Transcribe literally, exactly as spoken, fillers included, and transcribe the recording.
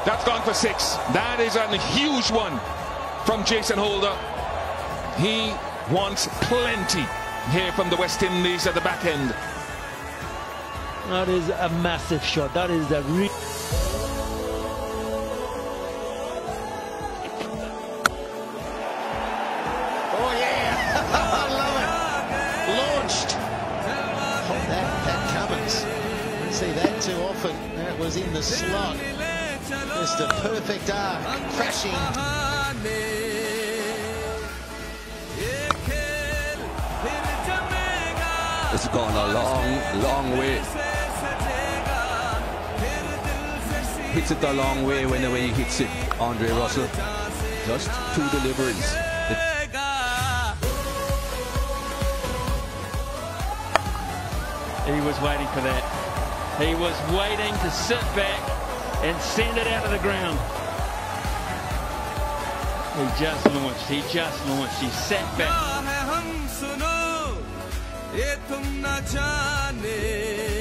That's gone for six. That is a huge one from Jason Holder. He wants plenty here from the West Indies at the back end. That is a massive shot. That is the re Oh yeah, I love it. Launched. Oh, that, that Cummins. Don't see that too often. That was in the slot. Just a perfect arc, crashing. It's gone a long, long way. Hits it a long way whenever he hits it, Andre Russell. Just two deliveries. He was waiting for that. He was waiting to sit back and send it out of the ground. He just launched. He just launched. He sat back.